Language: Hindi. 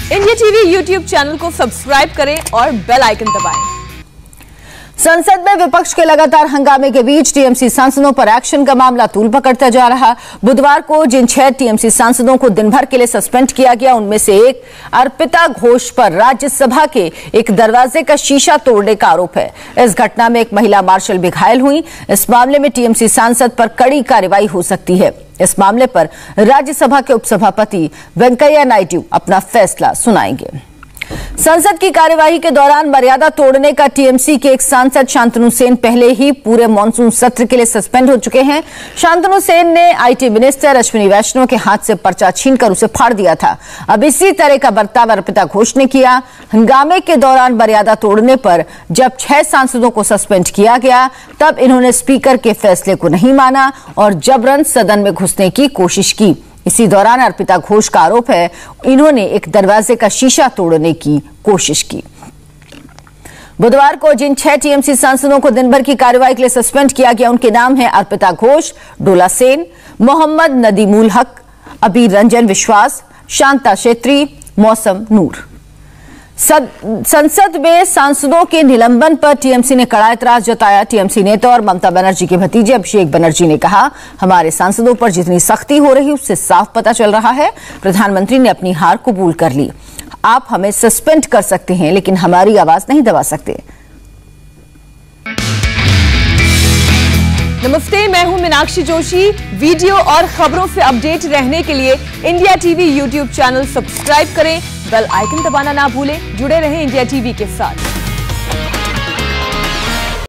इंडिया टीवी यूट्यूब चैनल को सब्सक्राइब करें और बेल आइकन दबाएं। संसद में विपक्ष के लगातार हंगामे के बीच टीएमसी सांसदों पर एक्शन का मामला तूल पकड़ता जा रहा। बुधवार को जिन 6 टीएमसी सांसदों को दिन भर के लिए सस्पेंड किया गया, उनमें से एक अर्पिता घोष पर राज्यसभा के एक दरवाजे का शीशा तोड़ने का आरोप है। इस घटना में एक महिला मार्शल भी घायल हुई। इस मामले में टीएमसी सांसद पर कड़ी कार्रवाई हो सकती है। इस मामले पर राज्यसभा के उपसभापति वेंकैया नायडू अपना फैसला सुनाएंगे। संसद की कार्यवाही के दौरान मर्यादा तोड़ने का टीएमसी के एक सांसद शांतनु सेन पहले ही पूरे मॉनसून सत्र के लिए सस्पेंड हो चुके हैं। शांतनु सेन ने आईटी मिनिस्टर अश्विनी वैष्णव के हाथ से पर्चा छीनकर उसे फाड़ दिया था। अब इसी तरह का बर्ताव अर्पिता घोष ने किया। हंगामे के दौरान मर्यादा तोड़ने पर जब 6 सांसदों को सस्पेंड किया गया, तब इन्होंने स्पीकर के फैसले को नहीं माना और जबरन सदन में घुसने की कोशिश की। इसी दौरान अर्पिता घोष का आरोप है इन्होंने एक दरवाजे का शीशा तोड़ने की कोशिश की। बुधवार को जिन 6 टीएमसी सांसदों को दिन भर की कार्रवाई के लिए सस्पेंड किया गया, उनके नाम हैं अर्पिता घोष, डोला सेन, मोहम्मद नदीमुल हक, अबीर रंजन विश्वास, शांता छेत्री, मौसम नूर। संसद में सांसदों के निलंबन पर टीएमसी ने कड़ा एतराज जताया। टीएमसी नेता और ममता बनर्जी के भतीजे अभिषेक बनर्जी ने कहा, हमारे सांसदों पर जितनी सख्ती हो रही उससे साफ पता चल रहा है प्रधानमंत्री ने अपनी हार कबूल कर ली। आप हमें सस्पेंड कर सकते हैं लेकिन हमारी आवाज नहीं दबा सकते। नमस्ते, मैं हूं मीनाक्षी जोशी। वीडियो और खबरों से अपडेट रहने के लिए India TV YouTube channel subscribe करें, बेल आइकन दबाना ना भूलें। जुड़े रहें इंडिया टीवी के साथ।